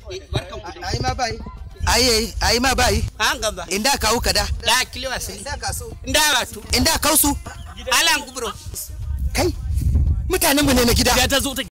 barkan ku. Ai ma bai. Ai ma bai. An gaba. Inda kawo kada. Da kilwa sai. Inda kaso. Inda wato. Inda kausu. Alan kubro. Kai. Mutanen mu ne na gida. Ya ta zo ta